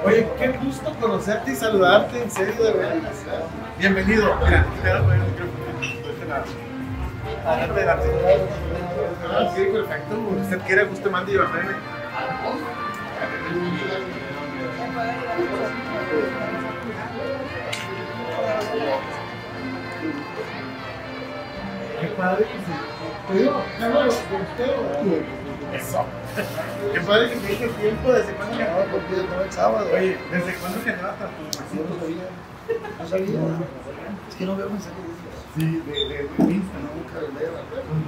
Oye, qué gusto conocerte y saludarte, en serio, de verdad. Bienvenido. Mira, te voy a poner el micrófono. Adelante, adelante. Sí, perfecto. Usted quiere, guste, mande y ordene. Qué padre que se... Te digo, Carlos, eso. Qué padre que te dije tiempo. ¿Desde cuándo ganaba? Porque no el sábado. Oye, ¿desde cuándo ganaba transformación? No sabía. No sabía. Es que no veo mensajes. Sí, de Insta, ¿no? Nunca lo leo.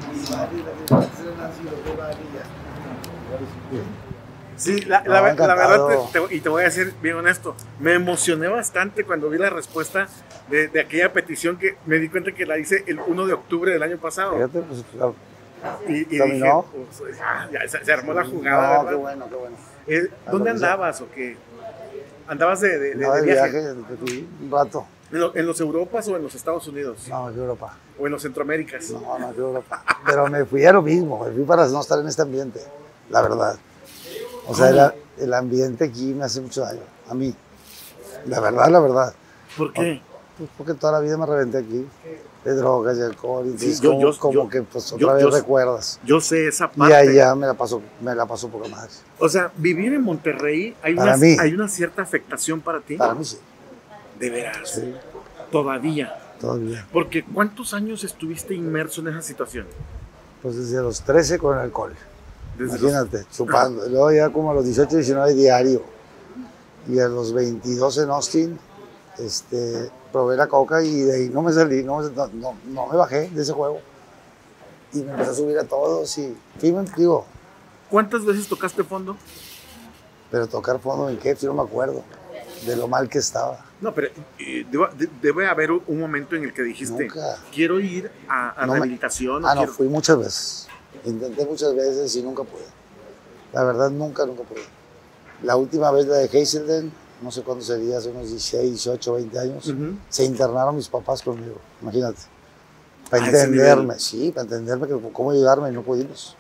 Sí, la verdad, y te voy a ser bien honesto, me emocioné bastante cuando vi la respuesta de aquella petición que me di cuenta que la hice el 1 de octubre del año pasado. Fíjate, pues claro. Y dije, pues, ya se armó la jugada, no, ¿verdad? qué bueno, qué bueno. ¿Dónde andabas o qué? ¿Andabas de viaje? Un rato. ¿En los Europas o en los Estados Unidos? No, en Europa. ¿O en los Centroaméricas? No, en Europa. Pero me fui a lo mismo, me fui para no estar en este ambiente, la verdad. O sea, el ambiente aquí me hace mucho daño, a mí. La verdad, la verdad. ¿Por qué? Pues porque toda la vida me reventé aquí, de drogas y alcohol. Y sí, como que pues otra vez recuerdas. Yo sé esa parte. Y allá me la paso poca madre. O sea, vivir en Monterrey, hay una cierta afectación para ti. Para mí sí. De veras. Sí. Todavía. Todavía. Porque ¿cuántos años estuviste inmerso en esa situación? Pues desde los 13 con el alcohol. Imagínate, chupando. Luego ya como a los 18, 19 diario. Y a los 22 en Austin, probé la coca y de ahí no me salí, no me bajé de ese juego. Y me empecé a subir a todos y digo. ¿Cuántas veces tocaste fondo? Pero tocar fondo en qué, yo no me acuerdo de lo mal que estaba. No, pero debe haber un momento en el que dijiste, nunca. Quiero ir a rehabilitación. No, fui muchas veces. Intenté muchas veces y nunca pude. La verdad, nunca pude. La última vez la de Hazelden, no sé cuándo sería, hace unos 16, 18, 20 años, se internaron mis papás conmigo, imagínate. Para entenderme, para entenderme cómo ayudarme y no pudimos.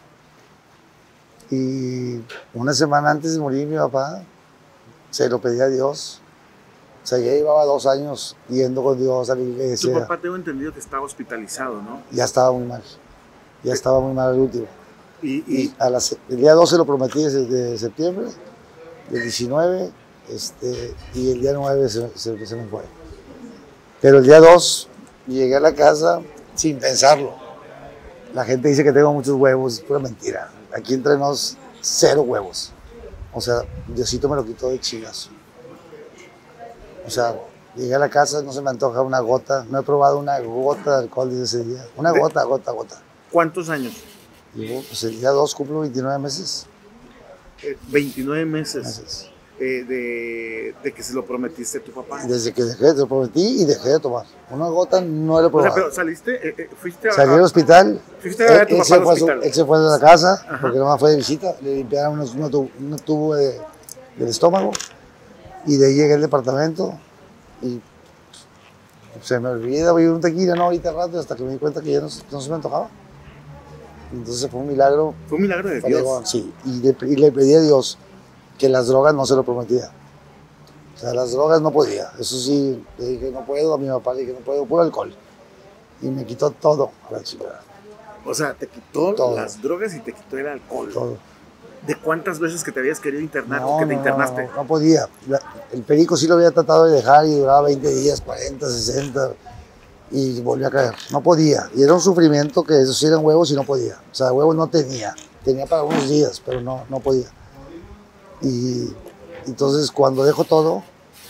Y una semana antes de morir mi papá, se lo pedí a Dios. O sea, ya llevaba 2 años yendo con Dios a la iglesia. Tu papá tengo entendido que estaba hospitalizado, ¿no? Ya estaba muy mal. Ya estaba muy mal el último. Y el día 12 lo prometí de septiembre, del 19, y el día 9 se me fue. Pero el día 2 llegué a la casa sin pensarlo. La gente dice que tengo muchos huevos, es pura mentira. Aquí entre nos, 0 huevos. O sea, Diosito me lo quitó de chingazo. O sea, llegué a la casa, no se me antoja una gota, no he probado una gota de alcohol desde ese día. Una gota. ¿Cuántos años? Digo, pues el día 2 cumplo 29 meses. 29 meses. De que se lo prometiste a tu papá. Desde que se lo prometí y dejé de tomar. Una gota no le probado. O sea, pero saliste, fuiste Salí al hospital. Fuiste a ver a tu papá al hospital. Él se fue de la casa, porque nomás fue de visita. Le limpiaron un tubo del estómago. Y de ahí llegué al departamento y se me olvida, voy a un tequila, no, ahorita rato, hasta que me di cuenta que ya no se me antojaba. Entonces fue un milagro. Fue un milagro de Dios. Sí, y le pedí a Dios que las drogas no se lo prometía. O sea, las drogas no podía. Eso sí, le dije, no puedo, a mi papá le dije, no puedo, puro alcohol. Y me quitó todo a la chica. O sea, te quitó las drogas y te quitó el alcohol. Todo. ¿De cuántas veces que te habías querido internar o que te internaste? No podía. El perico sí lo había tratado de dejar y duraba 20 días, 40, 60 y volví a caer. No podía. Y era un sufrimiento que esos eran huevos y no podía. O sea, huevos no tenía. Tenía para unos días, pero no podía. Y entonces cuando dejo todo,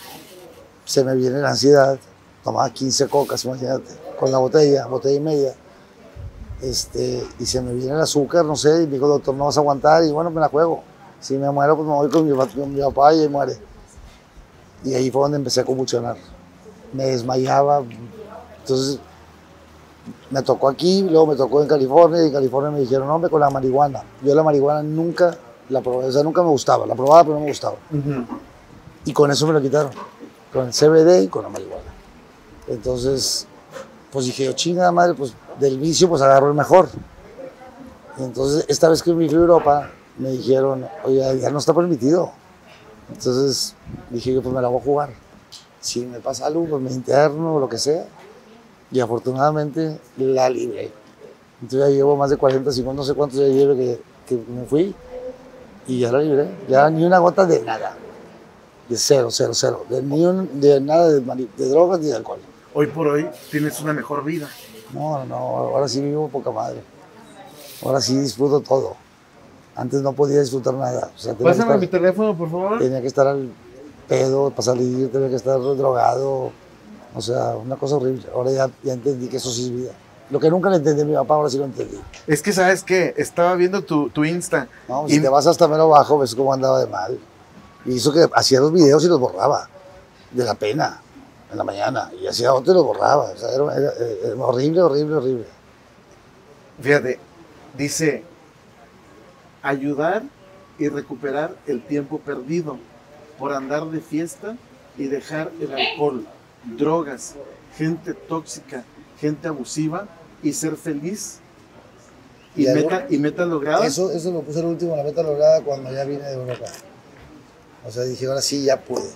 se me viene la ansiedad. Tomaba 15 cocas, imagínate, con la botella y media. Y se me viene el azúcar, no sé, y me dijo, doctor, no vas a aguantar, y bueno, me la juego. Si me muero, pues me voy con mi papá y ahí muere. Y ahí fue donde empecé a convulsionar. Me desmayaba. Entonces, me tocó aquí, luego me tocó en California, y en California me dijeron, hombre, con la marihuana. Yo la marihuana nunca la probé, o sea, nunca me gustaba. La probaba, pero no me gustaba. Y con eso me lo quitaron, con el CBD y con la marihuana. Entonces, pues dije, yo, chingada madre, pues del vicio pues agarro el mejor. Y entonces esta vez que me fui a Europa me dijeron, oye, ya no está permitido. Entonces dije que pues me la voy a jugar. Si me pasa algo, pues me interno o lo que sea. Y afortunadamente la libré. Entonces ya llevo más de 40, 50, no sé cuántos ya llevo que me fui. Y ya la libré. Ya ni una gota de nada. De cero. De nada de drogas ni de alcohol. Hoy por hoy tienes una mejor vida. No, ahora sí vivo poca madre. Ahora sí disfruto todo. Antes no podía disfrutar nada. O sea, Pásame mi teléfono, por favor. Tenía que estar al pedo para salir, tenía que estar drogado. O sea, una cosa horrible. Ahora ya entendí que eso sí es vida. Lo que nunca le entendí a mi papá, ahora sí lo entendí. Es que, ¿sabes qué? Estaba viendo tu Insta. No, si te vas hasta mero bajo, ves cómo andaba de mal. Y hizo que hacía los videos y los borraba. De la pena, en la mañana. Y hacía otro y los borraba. O sea, era horrible. Fíjate, dice, ayudar y recuperar el tiempo perdido por andar de fiesta y dejar el alcohol, drogas, gente tóxica, gente abusiva y ser feliz y meta lograda. Eso lo puse el último, la meta lograda, cuando ya vine de Europa. O sea, dije, ahora sí, ya pude.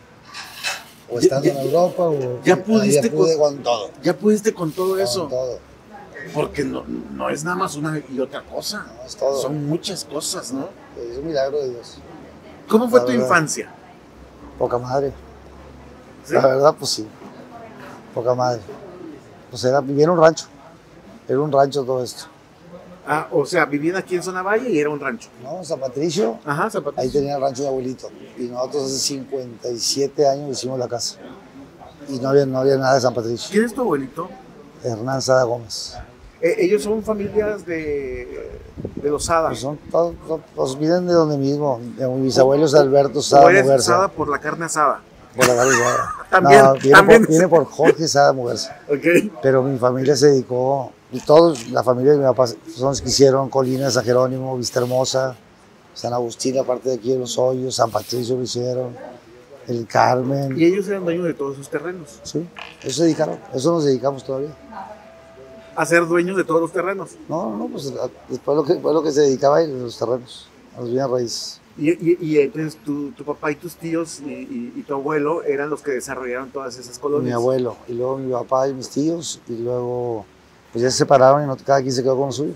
O estando en Europa, o ya pude con todo. Ya pudiste con todo eso. Con todo. Porque no es nada más una y otra cosa. No, es todo. Son muchas cosas, ¿no? Es un milagro de Dios. ¿Cómo fue tu infancia? Poca madre. ¿Sí? La verdad, pues sí. Poca madre. Pues vivía en un rancho. Era un rancho todo esto. Ah, o sea, vivían aquí en Zona Valle y era un rancho. No, San Patricio. Ajá, San Patricio. Ahí tenía el rancho de abuelito. Y nosotros hace 57 años hicimos la casa. Y no había nada de San Patricio. ¿Quién es tu abuelito? Hernán Sada Gómez. Ellos son familias de los Sada. Pues son todos, pues vienen de donde mismo. Mi bisabuelo es Alberto Sada ¿O eres Muguerza. Sada por la carne asada? Por la carne asada. También, no, también. Viene por Jorge Sada Muguerza. Okay. Pero mi familia se dedicó, y todos, la familia de mi papá, son los que hicieron Colina, San Jerónimo, Vista Hermosa, San Agustín, aparte de aquí de Los Hoyos, San Patricio lo hicieron, el Carmen. ¿Y ellos eran dueños de todos esos terrenos? Sí, eso se dedicaron, eso nos dedicamos todavía. ¿A ser dueños de todos los terrenos? No, pues después lo que se dedicaba a los terrenos, a los bienes raíces. Y entonces tu papá y tus tíos y tu abuelo eran los que desarrollaron todas esas colonias. Mi abuelo, y luego mi papá y mis tíos, y luego pues ya se separaron y cada quien se quedó con lo suyo.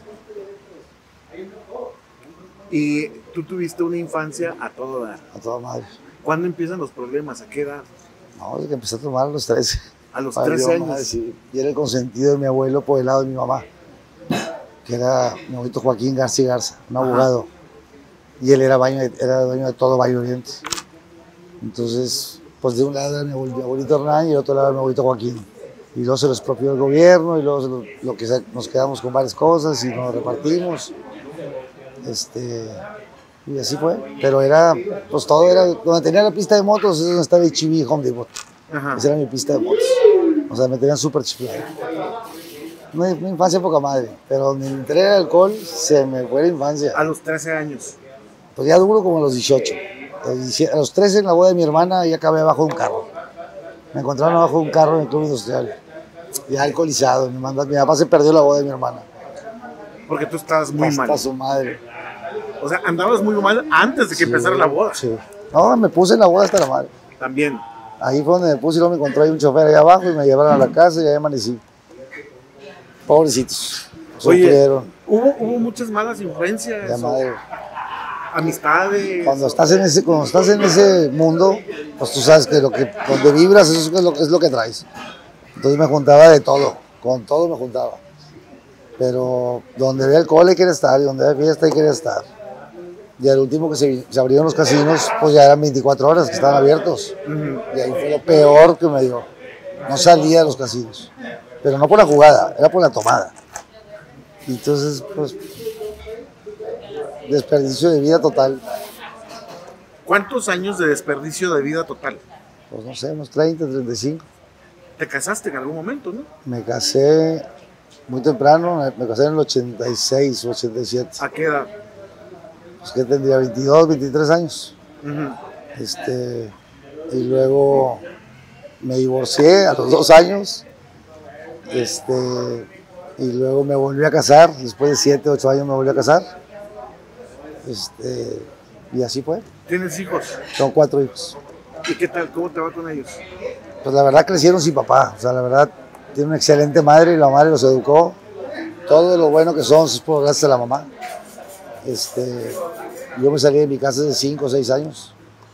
Y tú tuviste una infancia a todo dar. A toda madre. ¿Cuándo empiezan los problemas? ¿A qué edad? No, es que empecé a tomar a los 13. A los 13 años. Madre, sí. Y era el consentido de mi abuelo por el lado de mi mamá, que era mi abuelito Joaquín Garza, un abogado. Y él era dueño de todo Valle Oriente. Entonces, pues de un lado era mi abuelito Hernán y del otro lado era mi abuelito Joaquín. Y luego se lo expropió el gobierno y luego nos quedamos con varias cosas y nos repartimos. Y así fue. Pero pues todo era, donde tenía la pista de motos, es donde estaba el Chibi Home Depot. Esa era mi pista de motos. O sea, me tenían súper chiflado. Una infancia poca madre, pero donde entré al alcohol, se me fue la infancia. A los 13 años. Pues ya duro como a los 18. A los 13 en la boda de mi hermana ya acabé abajo de un carro. Me encontraron abajo de un carro en el club industrial. Ya alcoholizado. Mi papá se perdió la boda de mi hermana. Porque tú estabas muy mal. Hasta su madre. O sea, andabas muy mal antes de que empezara la boda. Sí. No, me puse en la boda hasta la madre. También. Ahí fue donde me puse y luego me encontré ahí un chofer allá abajo y me llevaron a la casa y ahí amanecí. Pobrecitos. Oye, hubo muchas malas influencias. La madre. Amistades. Cuando estás en ese mundo, pues tú sabes que donde vibras, eso es lo que traes. Entonces me juntaba de todo, con todo me juntaba. Pero donde había alcohol hay que estar, y donde había fiesta hay que estar. Y al último que se abrieron los casinos, pues ya eran 24 horas que estaban abiertos. Y ahí fue lo peor que me dio. No salía de los casinos. Pero no por la jugada, era por la tomada. Y entonces, pues, desperdicio de vida total. ¿Cuántos años de desperdicio de vida total? Pues no sé, unos 30, 35. ¿Te casaste en algún momento, no? Me casé muy temprano, me casé en el 86 o 87. ¿A qué edad? Pues que tendría 22, 23 años. Y luego me divorcié a los 2 años. Y luego me volví a casar, después de 7, 8 años me volví a casar. Y así fue. ¿Tienes hijos? Son 4 hijos. ¿Y qué tal? ¿Cómo te va con ellos? Pues la verdad crecieron sin papá, o sea, la verdad tiene una excelente madre y la madre los educó. Todo lo bueno que son es por gracias a la mamá. Yo me salí de mi casa hace 5 o 6 años.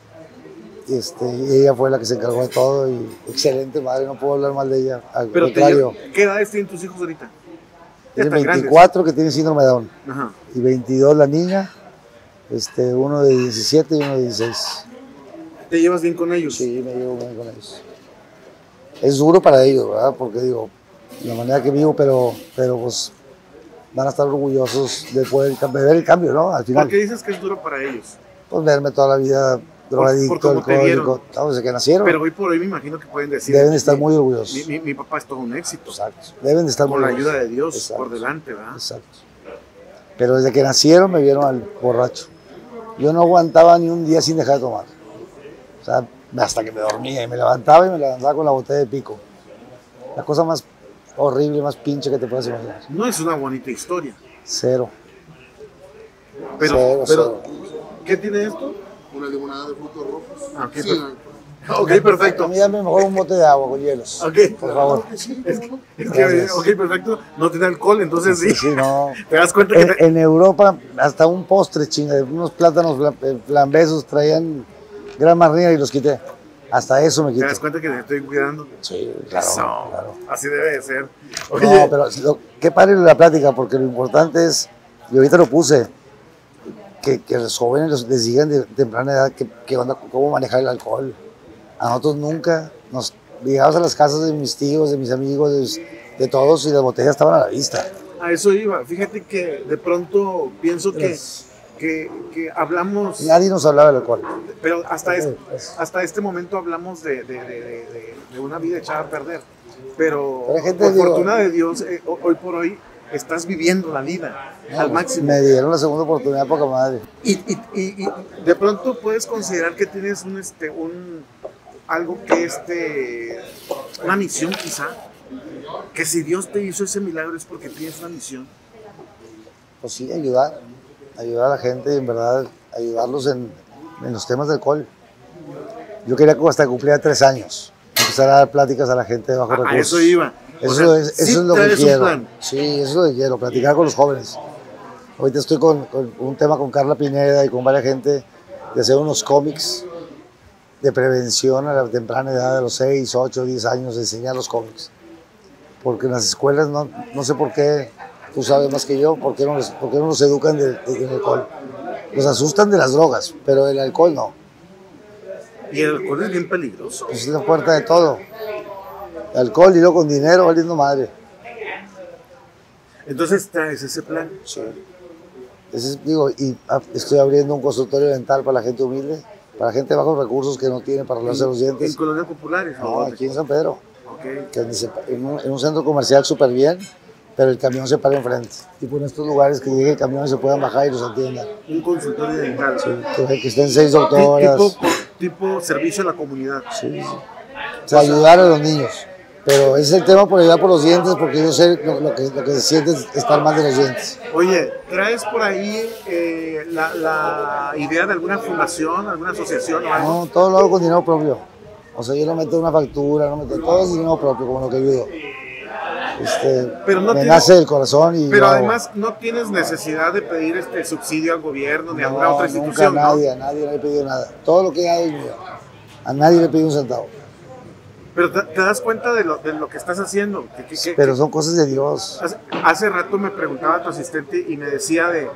Y ella fue la que se encargó de todo y excelente madre, no puedo hablar mal de ella. Al Pero contrario. ¿qué edades tienen tus hijos ahorita? Tiene 24 que tiene síndrome de Down. Ajá. Y 22 la niña, uno de 17 y uno de 16. ¿Te llevas bien con ellos? Sí, me llevo bien con ellos. Es duro para ellos, ¿verdad? Porque digo, la manera que vivo, pero pues van a estar orgullosos de poder ver el cambio, ¿no? Al final. ¿Por qué dices que es duro para ellos? Pues verme toda la vida drogadicto, alcohólico, desde que nacieron. Pero hoy por hoy me imagino que pueden decir. Deben estar muy orgullosos. Mi papá es todo un éxito. Exacto. Deben de estar con muy la orgullosos. ayuda de Dios. Exacto. Por delante, ¿verdad? Exacto. Pero desde que nacieron me vieron al borracho. Yo no aguantaba ni un día sin dejar de tomar. O sea, hasta que me dormía y me levantaba con la botella de pico. La cosa más horrible, más pinche que te puedas imaginar. No es una bonita historia. Cero. Pero, ¿qué tiene esto? Una limonada de frutos rojos. Okay, sí, ok, perfecto. A mí dame mejor un bote de agua con hielos. Ok, por favor. Ok, perfecto. No tiene alcohol, entonces sí. Sí, no. ¿Te das cuenta que en Europa hasta un postre, chinga, unos plátanos flambesos traían gran marrina y los quité. Hasta eso me quité. ¿Te das cuenta que te estoy cuidando? Sí, claro, claro. Así debe de ser. Oye. No, pero qué padre la plática, porque lo importante es, y ahorita lo puse, que los jóvenes les digan de temprana edad qué onda, cómo manejar el alcohol. A nosotros nunca nos llegamos a las casas de mis tíos, de mis amigos, de todos, y las botellas estaban a la vista. A eso iba. Fíjate que de pronto pienso que hablamos... Nadie nos hablaba del alcohol. Pero hasta este momento hablamos de una vida echada a perder. Pero por fortuna de Dios, hoy por hoy, estás viviendo la vida al máximo. Me dieron la segunda oportunidad, poca madre. Y de pronto puedes considerar que tienes algo que una misión quizá, que si Dios te hizo ese milagro es porque tienes una misión. Pues sí, ayudar a la gente y en verdad ayudarlos en los temas del alcohol. Yo quería que hasta cumplía 3 años empezar a dar pláticas a la gente de bajos recursos. A eso iba. Eso es lo que quiero. Sí, eso es lo que quiero, platicar con los jóvenes. Ahorita estoy con un tema con Carla Pineda y con varias gente de hacer unos cómics de prevención a la temprana edad de los 6, 8, 10 años, de enseñar los cómics. Porque en las escuelas no sé por qué, tú sabes más que yo, por qué no los educan del alcohol. Los asustan de las drogas, pero el alcohol no. Y el alcohol es bien peligroso. Pues es la puerta de todo. Alcohol y luego con dinero, valiendo madre. Entonces traes ese plan. Sí. Estoy abriendo un consultorio dental para la gente humilde, para gente de bajos recursos que no tiene para arreglarse los dientes. ¿En colonias populares? No, aquí en San Pedro. Okay. Que en un centro comercial súper bien, pero el camión se para enfrente. Tipo en estos lugares que llegue el camión y se puedan bajar y los atiendan. Un consultorio dental. Sí, que estén 6 doctoras. Tipo servicio a la comunidad. Sí. O sea, ayudar a los niños. Pero ese es el tema por ayudar por los dientes, porque yo sé lo que se siente es estar mal de los dientes. Oye, ¿traes por ahí la idea de alguna fundación, alguna asociación o algo? No, todo lo hago con dinero propio. O sea, yo no meto una factura, todo es dinero propio, como lo que ayudo. Pero no me nace del corazón y... Pero además no tienes necesidad de pedir subsidio al gobierno ni a alguna otra institución, nunca, a nadie le he pedido nada. Todo lo que hago es mío. A nadie le he pedido un centavo. Pero te das cuenta de lo que estás haciendo. Pero son cosas de Dios. Hace rato me preguntaba tu asistente y me decía de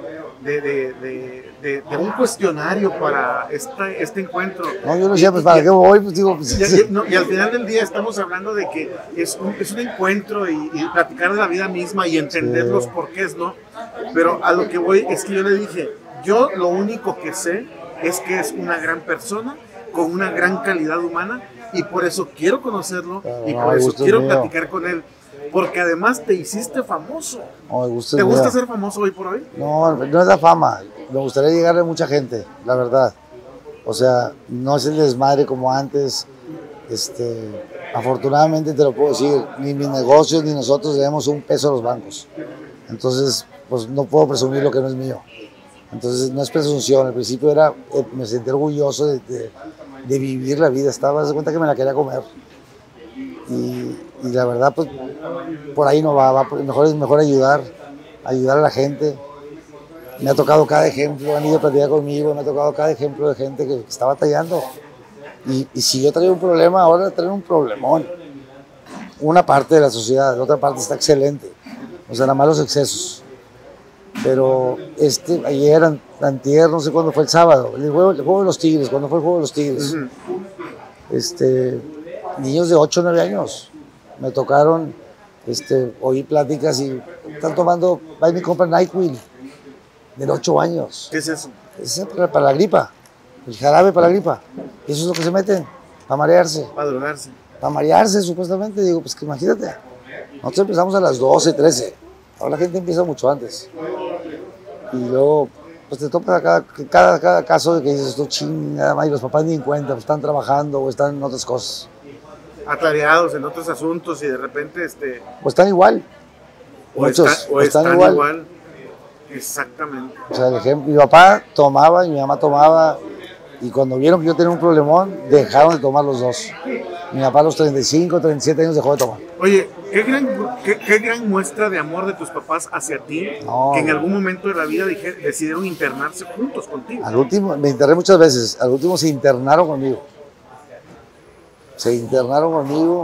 un cuestionario para este encuentro. No, yo no decía, pues para qué voy, pues digo... Pues, y al final del día estamos hablando de que es un encuentro y platicar de la vida misma y entender los porqués, ¿no? Pero a lo que voy es que yo le dije, yo lo único que sé es que es una gran persona con una gran calidad humana y por eso quiero conocerlo y por eso quiero platicar con él. Porque además te hiciste famoso. ¿Te gusta ser famoso hoy por hoy? No, no es la fama. Me gustaría llegarle a mucha gente, la verdad. O sea, no es el desmadre como antes. Afortunadamente te lo puedo decir, ni mis negocios ni nosotros debemos un peso a los bancos. Entonces, pues no puedo presumir lo que no es mío. Entonces no es presunción, al principio era, me sentí orgulloso de vivir la vida, estaba de cuenta que me la quería comer. Y la verdad, pues por ahí no va mejor ayudar a la gente. Me ha tocado cada ejemplo, han ido a platicar conmigo, me ha tocado cada ejemplo de gente que está batallando. Y si yo traigo un problema, ahora traigo un problemón. Una parte de la sociedad, la otra parte está excelente. O sea, nada más los excesos. Pero ayer, antier, no sé cuándo fue el sábado, el juego de los Tigres, cuando fue el juego de los Tigres. Niños de 8 o 9 años me tocaron, oí pláticas y están tomando, va y me compran NyQuil, de 8 años. ¿Qué es eso? Es para la gripa, el jarabe para la gripa. Y eso es lo que se meten, para marearse. Para drogarse. Para marearse, supuestamente. Digo, pues que imagínate, nosotros empezamos a las 12, 13. Ahora la gente empieza mucho antes. Y luego, pues te topa cada caso de que dices, esto ching, nada más, y los papás ni en cuenta, pues están trabajando o están en otras cosas. Atareados en otros asuntos y de repente O están igual. Muchos están igual. Exactamente. O sea, el ejemplo, mi papá tomaba y mi mamá tomaba, y cuando vieron que yo tenía un problemón, dejaron de tomar los dos. Mi papá a los 35, 37 años dejó de tomar. Oye, qué gran muestra de amor de tus papás hacia ti, que en algún momento de la vida decidieron internarse juntos contigo. Al último, me interné muchas veces, al último se internaron conmigo. Se internaron conmigo,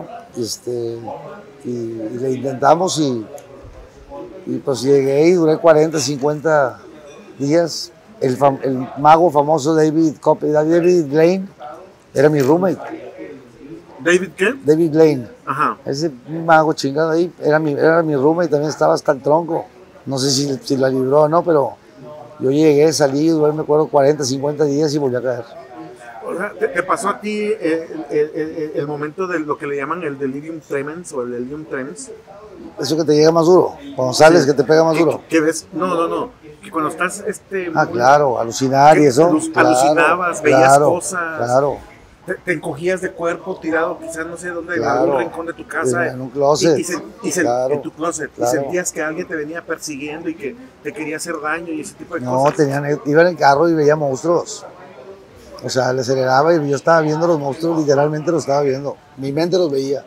y le intentamos y pues llegué y duré 40, 50 días. El mago famoso David Blaine era mi roommate. ¿David qué? David Blaine. Ajá. Ese mago chingado ahí era mi roommate, también estaba hasta el tronco. No sé si la libró o no, pero yo llegué, salí, duré, me acuerdo, 40, 50 días y volví a caer. O sea, ¿te pasó a ti el momento de lo que le llaman el delirium tremens o el delirium tremens? Eso que te llega más duro, cuando sales que te pega más duro. ¿Qué ves? No, que cuando estás... claro, alucinar y eso. Alucinabas, veías cosas. Claro. Te encogías de cuerpo tirado, quizás no sé dónde, claro, en algún rincón de tu casa. En un closet. Claro, en tu closet. Claro. Y sentías que alguien te venía persiguiendo y que te quería hacer daño y ese tipo de cosas. Iba en el carro y veía monstruos. O sea, le aceleraba y yo estaba viendo los monstruos, literalmente los estaba viendo. Mi mente los veía.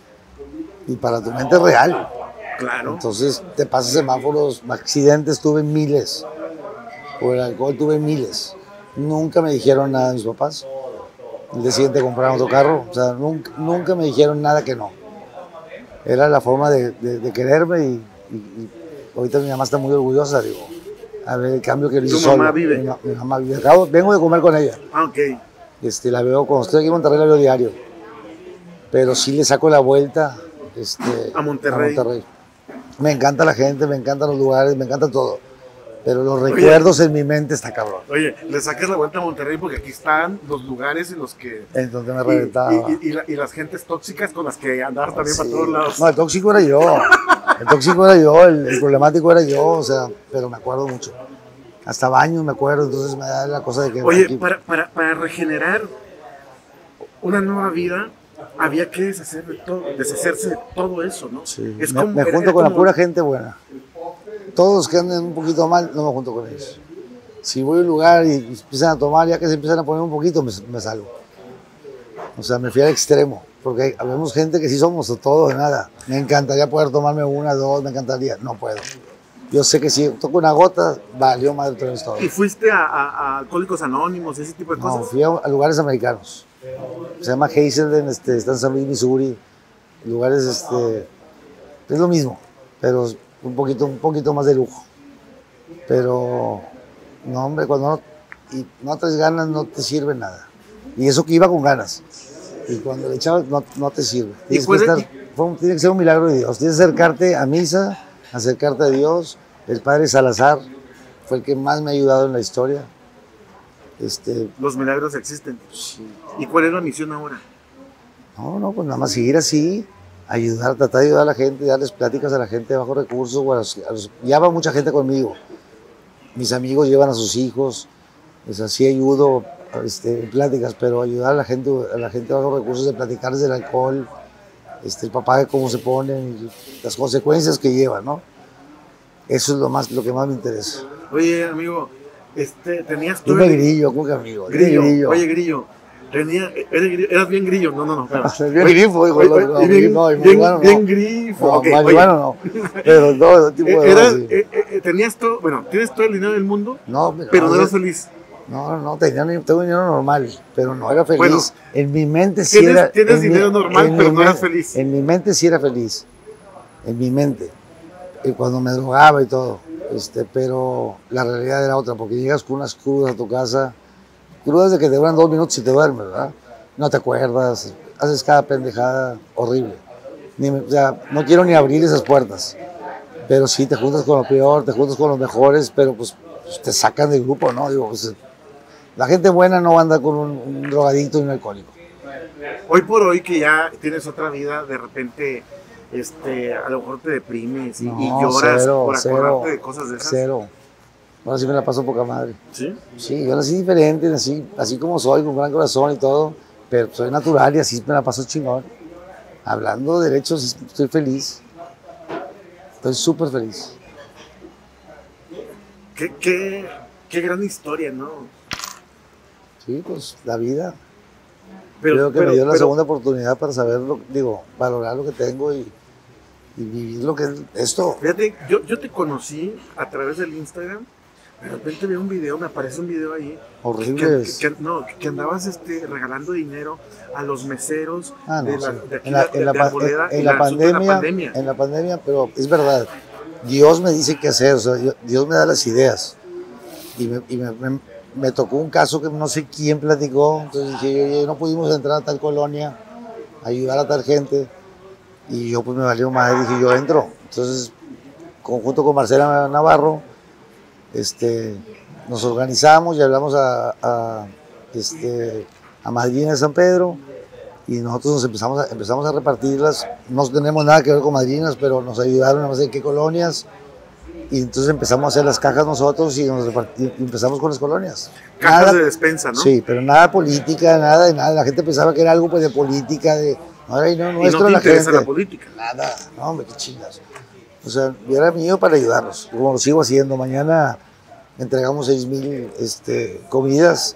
Y para tu mente es real. Claro. Entonces te pasas semáforos, accidentes tuve miles. Por el alcohol tuve miles. Nunca me dijeron nada de mis papás. El día siguiente compraron otro carro. O sea, nunca me dijeron nada que no. Era la forma de quererme y ahorita mi mamá está muy orgullosa, digo. A ver el cambio que le hizo. ¿Tu mamá vive? Mi mamá vive. Vengo de comer con ella. Ah, ok. La veo, cuando estoy aquí en Monterrey la veo diario. Pero sí le saco la vuelta a Monterrey. Me encanta la gente, me encantan los lugares, me encanta todo. Pero los recuerdos en mi mente está cabrón. Oye, le sacas la vuelta a Monterrey porque aquí están los lugares en los que... En donde me reventaba. Y las gentes tóxicas con las que andar también para todos lados. No, el tóxico era yo. El problemático era yo, o sea, pero me acuerdo mucho. Hasta baños me acuerdo, entonces me da la cosa de que... Oye, para regenerar una nueva vida, había que deshacerse de todo eso, ¿no? Sí. Me junto con la pura gente buena. Todos los que anden un poquito mal, no me junto con ellos. Si voy a un lugar y empiezan a tomar, ya que se empiezan a poner un poquito, me salgo. O sea, me fui al extremo, porque habemos gente que sí somos todo de nada. Me encantaría poder tomarme una, dos, me encantaría. No puedo. Yo sé que si toco una gota, valió madre todo. ¿Y fuiste a Alcohólicos Anónimos, ese tipo de cosas? No, fui a lugares americanos. Se llama Hazelden, está en San Luis, Missouri. Lugares, es lo mismo, pero un poquito más de lujo. Pero, no, hombre, cuando no traes ganas, no te sirve nada. Y eso que iba con ganas. Y cuando le echabas, no te sirve. Tiene que ser un milagro de Dios. Tienes que acercarte a misa, acercarte a Dios. El padre Salazar fue el que más me ha ayudado en la historia. Los milagros existen. Sí. ¿Y cuál es la misión ahora? No, pues nada más seguir así, tratar de ayudar a la gente, darles pláticas a la gente de bajos recursos. Ya va mucha gente conmigo. Mis amigos llevan a sus hijos, pues así ayudo en pláticas, pero ayudar a la gente de bajos recursos, de platicarles del alcohol, el papá de cómo se ponen, y las consecuencias que llevan, ¿no? Eso es lo que más me interesa. Oye, amigo, tenías tú... Dime Grillo, ¿cómo que amigo? Grillo, Grillo. oye Grillo, eras bien Grillo, no, espera. Bien grifo, hijo, bien grifo, no, ok, marihuana no, pero todo tipo de tienes todo el dinero del mundo, no, pero no eras feliz. No, tengo dinero normal, pero no era feliz. Bueno, en mi mente sí era... Tienes dinero normal, pero no eras feliz. En mi mente sí era feliz, en mi mente, y cuando me drogaba y todo, pero la realidad era otra, porque llegas con unas crudas a tu casa, crudas de que te duran 2 minutos y te duermes, ¿verdad? No te acuerdas, haces cada pendejada horrible. O sea, no quiero ni abrir esas puertas, pero sí te juntas con lo peor, te juntas con los mejores, pero pues te sacan del grupo, ¿no? Digo, pues, la gente buena no anda con un drogadicto y un alcohólico. Hoy por hoy que ya tienes otra vida, de repente, a lo mejor te deprimes y lloras por acordarte de cosas de esas. Cero. Ahora sí me la paso poca madre. ¿Sí? Sí, yo nací diferente, así como soy, con gran corazón y todo, pero soy natural y así me la paso chingón. Hablando de derechos, estoy feliz. Estoy súper feliz. Qué gran historia, ¿no? Sí, pues la vida. Pero, creo que me dio la segunda oportunidad para saber, valorar lo que tengo y vivir lo que es esto. Fíjate, yo te conocí a través del Instagram. De repente veo un video, me aparece un video ahí. Horrible. Que andabas regalando dinero a los meseros en la pandemia. En la pandemia, pero es verdad. Dios me dice qué hacer, o sea, Dios me da las ideas. Y me tocó un caso que no sé quién platicó, entonces dije, oye, no pudimos entrar a tal colonia, ayudar a tal gente, y yo pues me valió madre, dije, yo entro. Entonces, junto con Marcela Navarro, nos organizamos y hablamos a Madrina de San Pedro, y nosotros nos empezamos a repartirlas. No tenemos nada que ver con madrinas, pero nos ayudaron a no sé qué colonias. Y entonces empezamos a hacer las cajas nosotros y empezamos con las colonias. Cajas de despensa, ¿no? Sí, pero nada política, nada de nada. La gente pensaba que era algo pues de política, ahora no, nuestro, ¿Y no te la interesa gente. La política? Nada, no hombre, qué chingas. O sea, yo era mío para ayudarlos, como lo sigo haciendo. Mañana entregamos 6,000 comidas,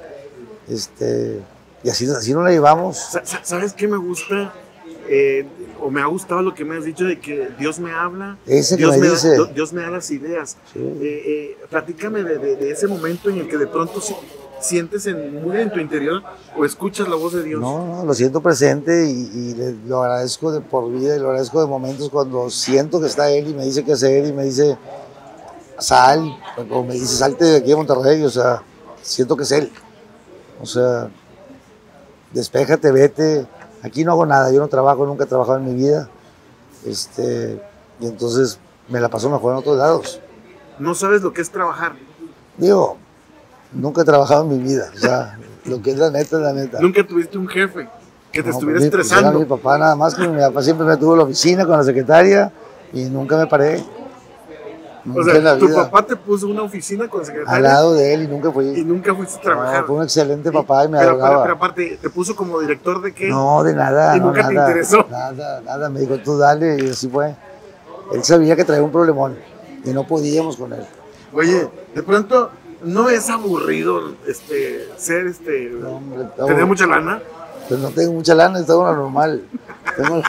y así nos la llevamos. ¿Sabes qué me gusta? O me ha gustado lo que me has dicho de que Dios me habla, Dios me da las ideas. Sí. Platícame de ese momento en el que de pronto sientes muy en tu interior o escuchas la voz de Dios. No, lo siento presente y lo agradezco de por vida y lo agradezco de momentos cuando siento que está Él y me dice qué hacer y me dice sal, o me dice salte de aquí de Monterrey, o sea, siento que es Él. O sea, despéjate, vete. Aquí no hago nada, yo no trabajo, nunca he trabajado en mi vida. Y entonces me la paso mejor en otros lados. ¿No sabes lo que es trabajar? Digo, nunca he trabajado en mi vida, o sea, lo que es la neta, es la neta. ¿Nunca tuviste un jefe que te estuviera estresando? Era mi papá nada más, que mi papá siempre me tuvo en la oficina con la secretaria y nunca me paré. O sea, tu papá te puso una oficina con secretaria. Al lado de él y nunca fui. Y nunca fuiste a trabajar. No, fue un excelente papá y me pero adoraba. Pero aparte, ¿te puso como director de qué? No, de nada. ¿Y nunca te interesó? Nada. Me dijo, tú dale, y así fue. Él sabía que traía un problemón y no podíamos con él. Oye, de pronto, ¿no es aburrido ser no, hombre, tener mucha lana? Pues no tengo mucha lana, tengo lo normal. Tengo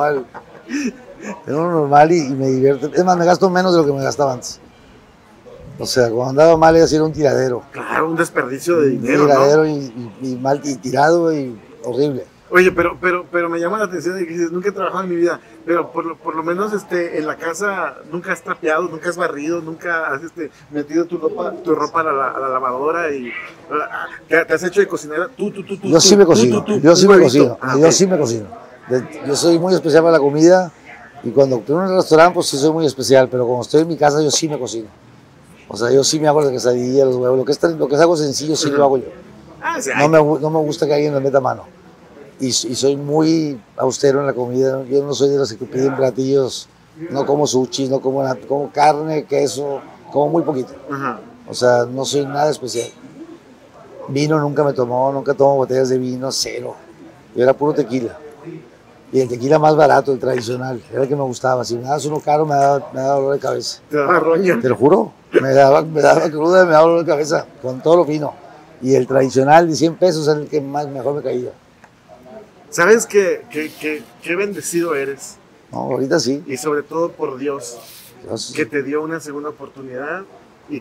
lo normal y me divierte. Es más, me gasto menos de lo que me gastaba antes. O sea, cuando andaba mal era un tiradero. Claro, un desperdicio de dinero, un tiradero, ¿no? y mal y tirado y horrible. Oye, pero me llama la atención de que dices, nunca he trabajado en mi vida, pero por lo menos en la casa nunca has trapeado, nunca has barrido, nunca has metido tu ropa a la lavadora y te has hecho de cocinera. Yo sí me cocino. Yo sí me cocino. Yo soy muy especial para la comida y cuando estoy en un restaurante pues sí soy muy especial, pero cuando estoy en mi casa yo sí me cocino. O sea, yo sí me hago la quesadilla, los huevos, lo que es algo sencillo sí lo hago yo. No me gusta que alguien me meta mano. Y soy muy austero en la comida. Yo no soy de los que piden platillos, no como sushi, no como nada, como carne, queso, como muy poquito. Ajá. O sea, no soy nada especial. Vino nunca tomo botellas de vino, cero. Yo era puro tequila. Y el tequila más barato, el tradicional, era el que me gustaba. Si me dabas uno caro, me daba dolor de cabeza. Te daba roña. Te lo juro, me daba cruda y me daba dolor de cabeza, con todo lo fino. Y el tradicional de 100 pesos era el que más mejor me caía. ¿Sabes qué bendecido eres? No, ahorita sí. Y sobre todo por Dios, Dios, que te dio una segunda oportunidad y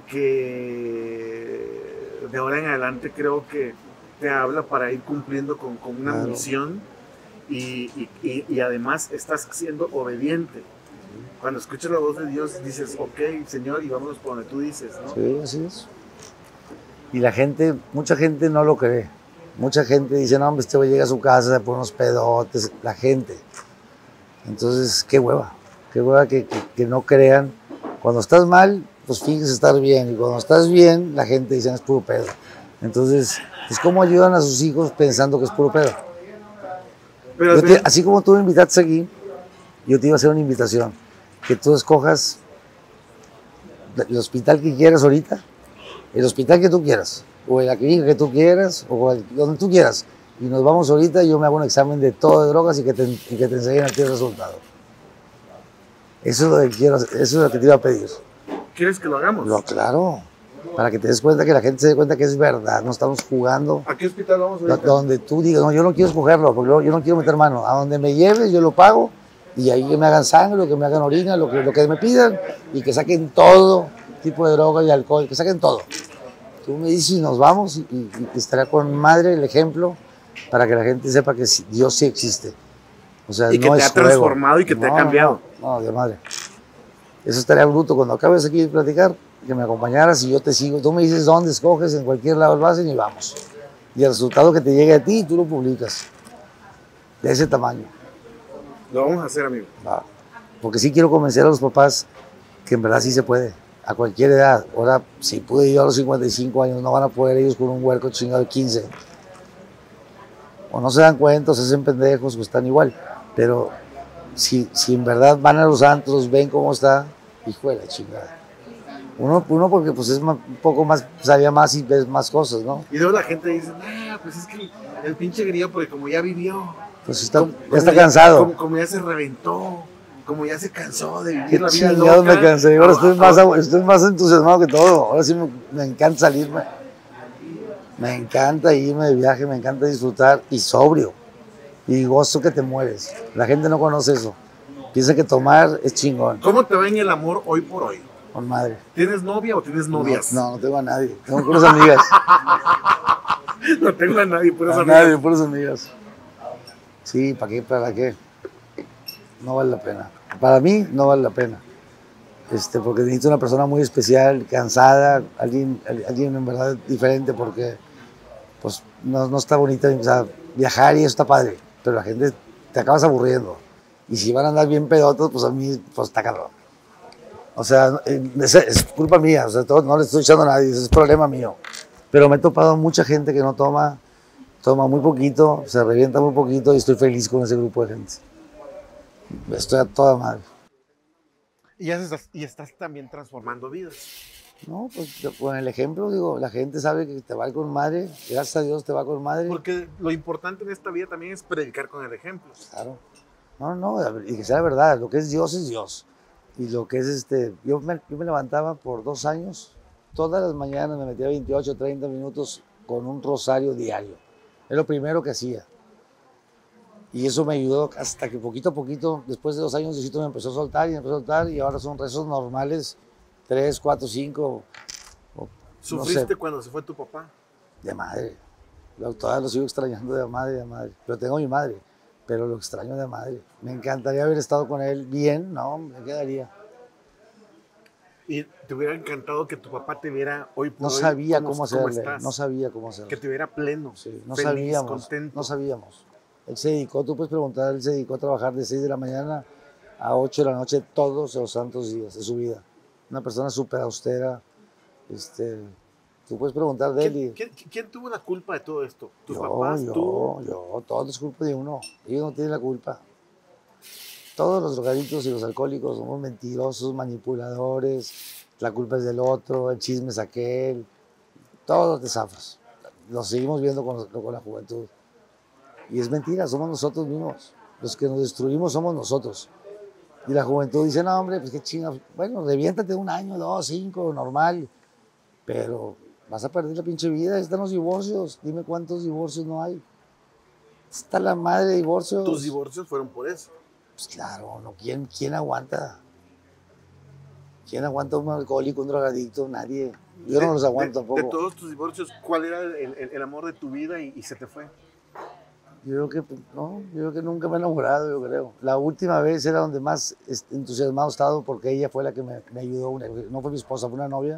que de ahora en adelante creo que te habla para ir cumpliendo con una Claro. misión y además estás siendo obediente. Cuando escuchas la voz de Dios dices, ok, Señor, y vámonos por donde tú dices, ¿no? Sí, así es. Y la gente, mucha gente no lo cree. Mucha gente dice, no, hombre, este güey llega a su casa, se pone unos pedotes. La gente. Entonces, qué hueva que no crean. Cuando estás mal, pues finges estar bien. Y cuando estás bien, la gente dice, es puro pedo. Entonces, pues cómo ayudan a sus hijos pensando que es puro pedo. Pero Así como tú me invitaste aquí, yo te iba a hacer una invitación. Que tú escojas el hospital que quieras ahorita, el hospital que tú quieras, o la clínica que tú quieras, o donde tú quieras. Y nos vamos ahorita y yo me hago un examen de todo de drogas y que te enseñen a ti el resultado. Eso es lo que quiero, eso es lo que te iba a pedir. ¿quieres que lo hagamos? No, claro, para que te des cuenta, que la gente se dé cuenta que es verdad, no estamos jugando. ¿A qué hospital vamos ahorita? Donde tú digas, no, yo no quiero escogerlo, porque yo no quiero meter mano. A donde me lleves, yo lo pago, y ahí que me hagan sangre, que me hagan orina, lo que me pidan, y que saquen todo tipo de droga y alcohol, que saquen todo. Tú me dices y nos vamos, y estará con madre el ejemplo, para que la gente sepa que Dios sí existe. O sea, Y que no te es ha transformado y que te ha cambiado. No, de madre. Eso estaría bruto cuando acabes aquí de platicar, que me acompañaras y yo te sigo. Tú me dices dónde escoges, en cualquier lado lo hacen y vamos. Y el resultado que te llegue a ti, tú lo publicas. De ese tamaño. Lo vamos a hacer, amigo. Va. Porque sí quiero convencer a los papás que en verdad sí se puede. A cualquier edad. Ahora, si pude yo a los 55 años, no van a poder ellos con un huerco chingado de 15. O no se dan cuenta, o se hacen pendejos, o están igual. Pero si en verdad van a los antros, ven cómo está, hijo de la chingada. Uno porque pues es un poco más, sabía más y ves más cosas, ¿no? Y luego la gente dice, pues es que el pinche grillo, porque como ya vivió, Pues como ya está cansado. Como ya se reventó, como ya se cansó de vivir Qué la vida chingados loca. me cansé. Ahora estoy más entusiasmado que todo. Ahora sí me encanta salirme. Me encanta irme de viaje, me encanta disfrutar y sobrio. Y gozo que te mueres. La gente no conoce eso. Piensa que tomar es chingón. ¿Cómo te va en el amor hoy por hoy? Con madre. ¿Tienes novia o tienes novias? No tengo a nadie. Tengo puras amigas. No tengo a nadie, puras A amigas. nadie, puras amigas. Sí, ¿para qué? ¿Para qué? No vale la pena. Para mí no vale la pena. Porque necesito una persona muy especial, cansada, alguien en verdad diferente, porque pues no está bonita. O sea, viajar y eso está padre, pero la gente te acabas aburriendo. Y si van a andar bien pedotos, pues a mí pues está cabrón. O sea, es culpa mía, o sea, no le estoy echando a nadie, es problema mío. Pero me he topado mucha gente que no toma muy poquito, se revienta muy poquito y estoy feliz con ese grupo de gente. Estoy a toda madre. Y estás también transformando vidas. No, pues con el ejemplo, digo, la gente sabe que te va con madre, gracias a Dios te va con madre. Porque lo importante en esta vida también es predicar con el ejemplo. Claro. No, y que sea verdad, lo que es Dios. Y lo que es yo me levantaba por 2 años, todas las mañanas me metía 28, 30 minutos con un rosario diario. Es lo primero que hacía. Y eso me ayudó hasta que poquito a poquito, después de 2 años, Diosito me empezó a soltar y ahora son rezos normales, 3, 4, 5. ¿Sufriste no sé, cuando se fue tu papá? de madre. Todavía lo sigo extrañando de madre. Pero tengo a mi madre, pero lo extraño de madre. Me encantaría haber estado con él bien, no, me quedaría. ¿Y te hubiera encantado que tu papá te viera hoy por No hoy? sabía cómo hacerle, estás? no sabía cómo hacerle. Que te viera pleno, Sí, no feliz, sabíamos, contento. no sabíamos. Él se dedicó, tú puedes preguntar, él se dedicó a trabajar de 6 de la mañana a 8 de la noche todos los santos días de su vida. Una persona súper austera. Tú puedes preguntar de él. ¿Quién tuvo la culpa de todo esto? ¿Tus Yo, papás? ¿Tú? todo es culpa de uno. Ellos no tienen la culpa. Todos los drogadictos y los alcohólicos somos mentirosos, manipuladores. La culpa es del otro, el chisme es aquel. Todos te zafas. Lo seguimos viendo con la juventud. Y es mentira, somos nosotros mismos. Los que nos destruimos somos nosotros. Y la juventud dice, no, hombre, pues qué chinga. Bueno, reviéntate un año, 2, 5, normal. Pero vas a perder la pinche vida. Están los divorcios. Dime cuántos divorcios no hay. Está la madre de divorcios. Tus divorcios fueron por eso. Pues claro, no, ¿quién aguanta? ¿Quién aguanta un alcohólico, un drogadicto? Nadie. Yo no los aguanto tampoco. De todos tus divorcios, ¿cuál era el amor de tu vida y se te fue? Yo creo que no, yo creo que nunca me he enamorado, yo creo. La última vez era donde más entusiasmado he estado porque ella fue la que me ayudó. No fue mi esposa, fue una novia.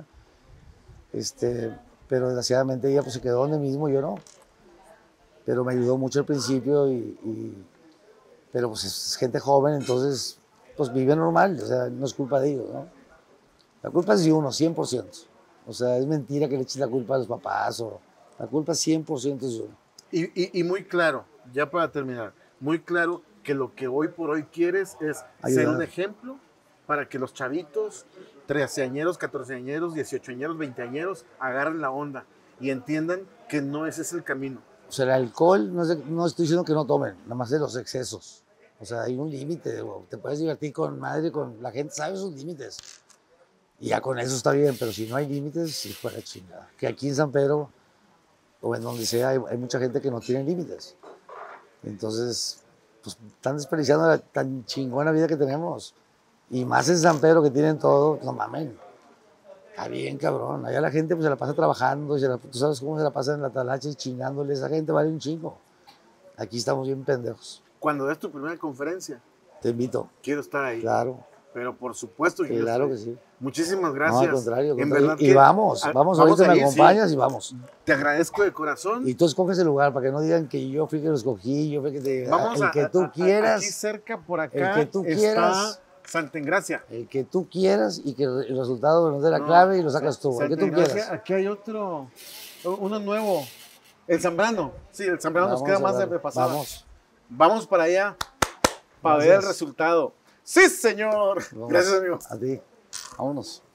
Pero desgraciadamente ella pues, se quedó donde mismo, yo no. Pero me ayudó mucho al principio pero pues es gente joven, entonces pues vive normal, o sea, no es culpa de ellos, ¿no? La culpa es de uno, 100%. O sea, es mentira que le eches la culpa a los papás, la culpa 100% es de uno. Y muy claro, ya para terminar, muy claro que lo que hoy por hoy quieres es ser un ejemplo para que los chavitos, 13añeros, 14añeros, 18añeros, 20añeros, agarren la onda y entiendan que no ese es el camino. O sea, el alcohol, no estoy diciendo que no tomen, nada más de los excesos. O sea, hay un límite, te puedes divertir con madre, con la gente, sabe sus límites. Y ya con eso está bien, pero si no hay límites, sí fuera chingada. Que aquí en San Pedro, o en donde sea, hay mucha gente que no tiene límites. Entonces, pues están desperdiciando la tan chingona vida que tenemos. Y más en San Pedro que tienen todo, no mamen. Está bien, cabrón. Allá la gente pues, se la pasa trabajando, tú sabes cómo se la pasa en la talacha y chingándole. Esa gente vale un chingo. Aquí estamos bien pendejos. Cuando des tu primera conferencia, te invito. Quiero estar ahí. Claro. Pero por supuesto que claro que sí. Muchísimas gracias. No, al contrario. En verdad y vamos ahorita me acompañas, sí. Y vamos. Te agradezco de corazón. Y tú escoges el lugar para que no digan que yo fui que lo escogí, yo fui que te... Vamos el que tú quieras. Aquí cerca, por acá, el que tú quieras. Santa Engracia. El que tú quieras y que el resultado nos dé la clave y lo sacas tú. El que tú quieras. Aquí hay uno nuevo. El Zambrano. Sí, el Zambrano nos queda más de pasada. Vamos para allá para ver el resultado. ¡Sí, señor! Vamos. Gracias, amigo. A ti. Vámonos.